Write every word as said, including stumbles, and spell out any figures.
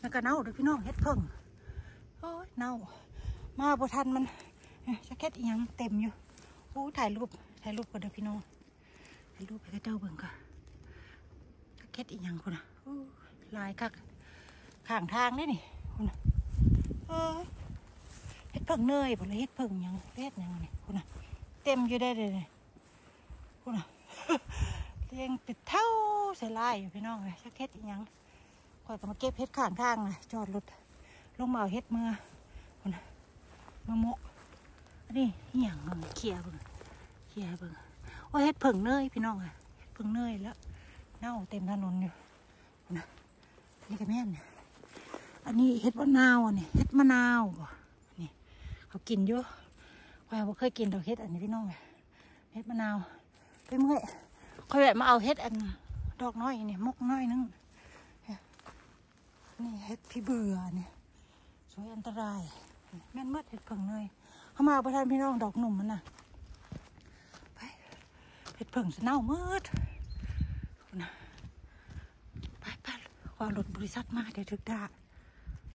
แล้วก็เน่าเด้อพี่น้องเฮ็ดเพิ่งโอ้ยเน่ามาบ่ทันมันจะเฮ็ดอีหยังเต็มอยู่โอ้ถ่ายรูปถ่ายรูปก่อนเด้อพี่น้องถ่ายรูปให้เจ้าเบิ่งก่อนจะเฮ็ดอีหยังคนน่ะลายคักข้างทางนี่นี่คนน่ะเออเฮ็ดเพิ่งเนยบ่เลยเฮ็ดเพิ่งหยังเฮ็ดหยังนี่คนน่ะเต็มอยู่ได้เลยคนน่ะเรียงติดเท่าใส่ลายอยู่พี่น้องเลยจะเฮ็ดอีหยังคอยก็มาเก็บเฮ็ดข้างทางเลยจอดรถลงมาเอาเฮ็ดเมื่อคนน่ะมะมกอันนี้อีหยังเบิ่งเขี่ยเบิ่งเขี่ยเบิ่งโอ้เฮ็ดเพิ่งเนยพี่น้องอะเฮ็ดเพิ่งเนยแล้วเน่าเต็มถนนอยู่นะนี่ก็แม่นอันนี้เฮ็ดมะนาวอันนี้เฮ็ดมะนาวนี่เขากินเยอะคอยบ่เคยกินดอกเฮ็ดอันนี้พี่น้องเฮ็ดมะนาวไปเมื่อยคอยแบบมาเอาเฮ็ดอันดอกน้อยนี่มกน้อยนึงนี่เฮ็ดพี่เบื่อนี่สวยอันตรายแม่นมืดเฮ็ดเพิ่งเลยเข้ามาประทานพี่น้องดอกหนุ่มมันน่ะไปเฮ็ดเพิ่งจะเน่ามืดนะไปไปว่ารถบริษัทมาเดี๋ยวถึกด่า